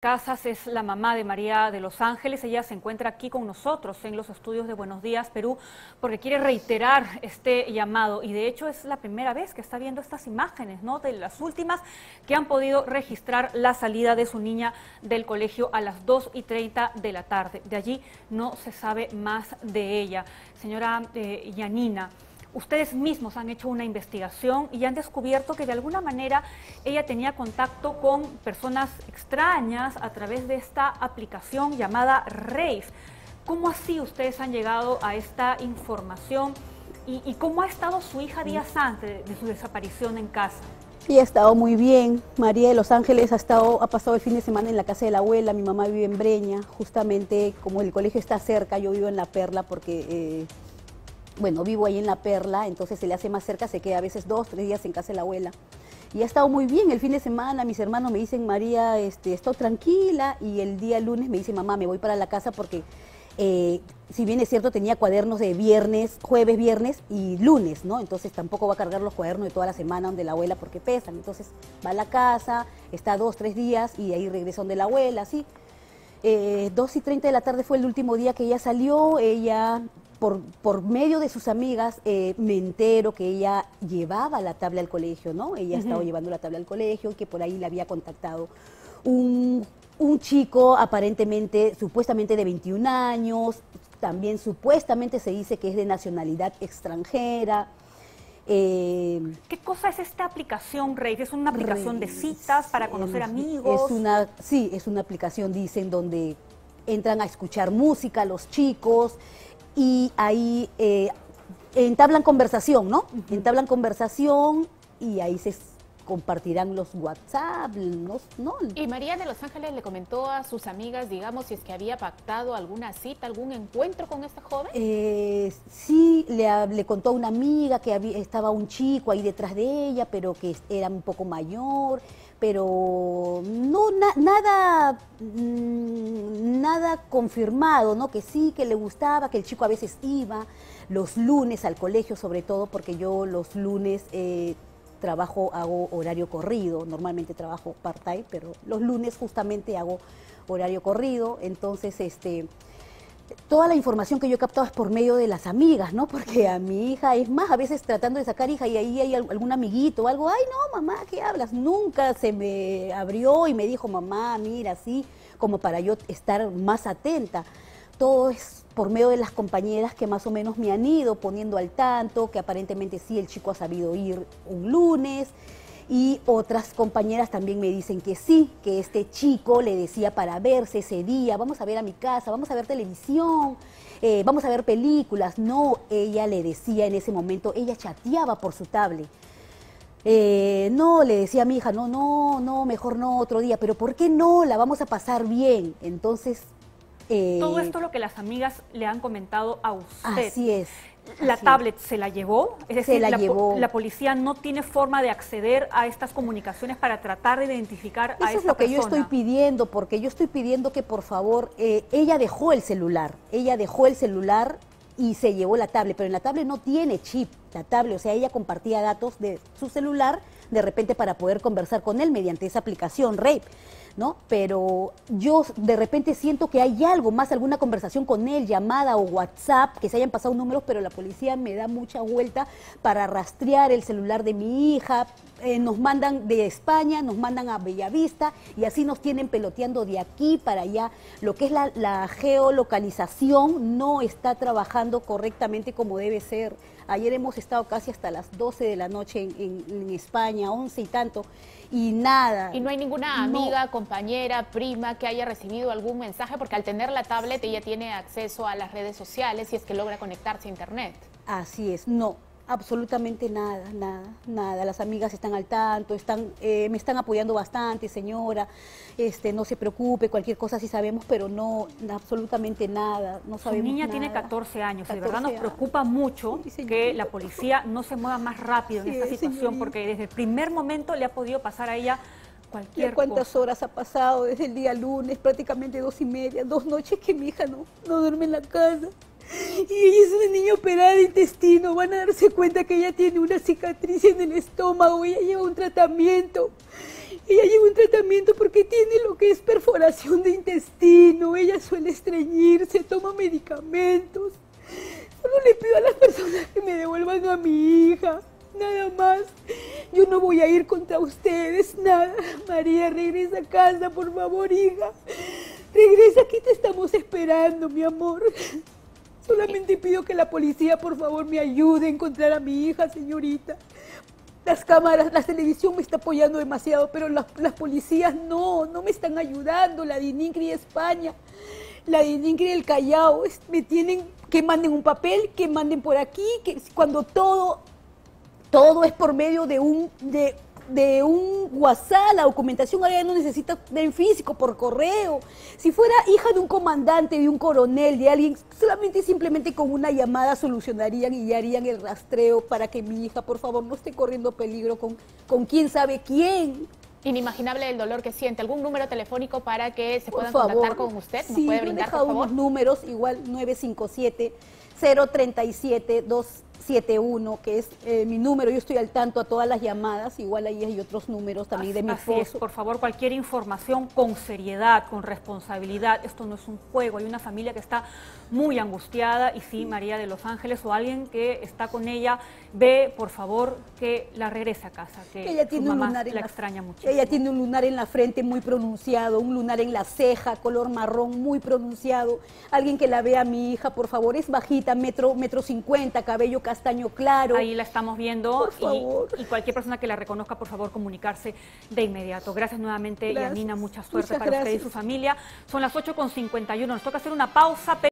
Casas es la mamá de María de Los Ángeles. Ella se encuentra aquí con nosotros en los estudios de Buenos Días, Perú, porque quiere reiterar este llamado. Y de hecho es la primera vez que está viendo estas imágenes, ¿no? De las últimas que han podido registrar la salida de su niña del colegio a las 2:30 de la tarde. De allí no se sabe más de ella. Señora Yanina, ustedes mismos han hecho una investigación y han descubierto que de alguna manera ella tenía contacto con personas extrañas a través de esta aplicación llamada Rave. ¿Cómo así ustedes han llegado a esta información y cómo ha estado su hija días antes de su desaparición en casa? Sí, ha estado muy bien. María de Los Ángeles ha pasado el fin de semana en la casa de la abuela. Mi mamá vive en Breña. Justamente como el colegio está cerca, yo vivo en La Perla porque... bueno, vivo ahí en La Perla, entonces se le hace más cerca, se queda a veces 2, 3 días en casa de la abuela. Y ha estado muy bien el fin de semana, mis hermanos me dicen, María, estoy tranquila, y el día lunes me dice, mamá, me voy para la casa porque, si bien es cierto, tenía cuadernos de viernes, jueves, viernes y lunes, ¿no? Entonces tampoco va a cargar los cuadernos de toda la semana donde la abuela porque pesan. Entonces va a la casa, está 2, 3 días y ahí regresa donde la abuela, ¿sí? 2:30 de la tarde fue el último día que ella salió. Ella... Por medio de sus amigas me entero que ella llevaba la tabla al colegio, ¿no? Ella estaba llevando la tabla al colegio y que por ahí le había contactado un chico aparentemente, supuestamente de 21 años, también supuestamente se dice que es de nacionalidad extranjera. ¿Qué cosa es esta aplicación, Rey? ¿Es una aplicación de citas para conocer amigos? Sí, es una aplicación, dicen, donde entran a escuchar música los chicos, y ahí entablan conversación, ¿no? Entablan conversación y ahí se compartirán los WhatsApp, ¿no? ¿Y María de Los Ángeles le comentó a sus amigas, digamos, si es que había pactado alguna cita, algún encuentro con esta joven? Sí, le contó a una amiga que estaba un chico ahí detrás de ella, pero que era un poco mayor, pero no nada confirmado, ¿no? Que sí, que le gustaba, que el chico a veces iba los lunes al colegio, sobre todo porque yo los lunes hago horario corrido, normalmente trabajo part-time, pero los lunes justamente hago horario corrido. Entonces toda la información que yo he captado es por medio de las amigas, ¿no? Porque a mi hija, es más, a veces tratando de sacar hija y ahí hay algún amiguito o algo, ay no, mamá, ¿qué hablas? Nunca se me abrió y me dijo, mamá, mira, así, como para yo estar más atenta. Todo es por medio de las compañeras que más o menos me han ido poniendo al tanto, que aparentemente sí, el chico ha sabido ir un lunes, y otras compañeras también me dicen que sí, que este chico le decía para verse ese día, vamos a ver a mi casa, vamos a ver televisión, vamos a ver películas. No, ella le decía en ese momento, ella chateaba por su tablet. No, le decía a mi hija, no, mejor no, otro día, pero ¿por qué no? La vamos a pasar bien. Entonces... todo esto es lo que las amigas le han comentado a usted. Así es. ¿La tablet se la llevó? Es decir, llevó. La policía no tiene forma de acceder a estas comunicaciones para tratar de identificar a esta persona. Eso es lo que yo estoy pidiendo, porque yo estoy pidiendo que por favor, ella dejó el celular y se llevó la tablet, pero en la tablet no tiene chip, la tablet, o sea, ella compartía datos de su celular de repente para poder conversar con él mediante esa aplicación Rave, ¿no? Pero yo de repente siento que hay algo más, alguna conversación con él, llamada o WhatsApp, que se hayan pasado números, pero la policía me da mucha vuelta para rastrear el celular de mi hija. Nos mandan de España, nos mandan a Bellavista y así nos tienen peloteando de aquí para allá. Lo que es la geolocalización no está trabajando correctamente como debe ser. Ayer hemos estado casi hasta las 12 de la noche en España, 11 y tanto, y nada. ¿Y no hay ninguna amiga, compañera, prima que haya recibido algún mensaje? Porque al tener la tablet ella tiene acceso a las redes sociales y es que logra conectarse a internet. Así es, no. Absolutamente nada. Las amigas están al tanto, me están apoyando bastante, señora, no se preocupe, cualquier cosa sí sabemos, pero no, absolutamente nada, no sabemos. Su niña nada. tiene 14 años, de verdad nos preocupa mucho que la policía no se mueva más rápido en esta situación, porque desde el primer momento le ha podido pasar a ella cualquier cosa. ¿Cuántas horas ha pasado desde el día lunes? Prácticamente 2:30, 2 noches que mi hija no duerme en la casa. Y ella es una niña operada de intestino, van a darse cuenta que ella tiene una cicatriz en el estómago, ella lleva un tratamiento. Ella lleva un tratamiento porque tiene lo que es perforación de intestino. Ella suele estreñirse, toma medicamentos. Solo le pido a las personas que me devuelvan a mi hija. Nada más. Yo no voy a ir contra ustedes, nada. María, regresa a casa, por favor, hija. Regresa, aquí te estamos esperando, mi amor. Solamente pido que la policía, por favor, me ayude a encontrar a mi hija, señorita. Las cámaras, la televisión me está apoyando demasiado, pero las policías no me están ayudando. La DININCRI España, la DININCRI del Callao, me tienen que manden un papel, que manden por aquí, que cuando todo es por medio de un WhatsApp. La documentación ahora ya no necesita en físico, por correo. Si fuera hija de un comandante, de un coronel, de alguien, solamente simplemente con una llamada solucionarían y ya harían el rastreo para que mi hija, por favor, no esté corriendo peligro con quién sabe quién. Inimaginable el dolor que siente. ¿Algún número telefónico para que se puedan contactar con usted? ¿Nos Sí, puede he brindar, dejado por favor? unos números, igual 957-037-271, que es mi número. Yo estoy al tanto a todas las llamadas. Igual ahí hay otros números también de mi Así es, esposo. por favor, cualquier información con seriedad, con responsabilidad. Esto no es un juego. Hay una familia que está muy angustiada y sí, María de los Ángeles o alguien que está con ella, ve, por favor, que la regrese a casa, que Ella tiene su un mamá lunar en la la extraña muchísimo. Ella tiene un lunar en la frente muy pronunciado, un lunar en la ceja, color marrón muy pronunciado. Alguien que la vea a mi hija, por favor, es bajita, metro 50, cabello castaño claro. Ahí la estamos viendo Por favor. y cualquier persona que la reconozca, por favor, comunicarse de inmediato. Gracias nuevamente, Gracias. Yanina, mucha suerte Muchas para usted y gracias. su familia. Son las 8:51, nos toca hacer una pausa.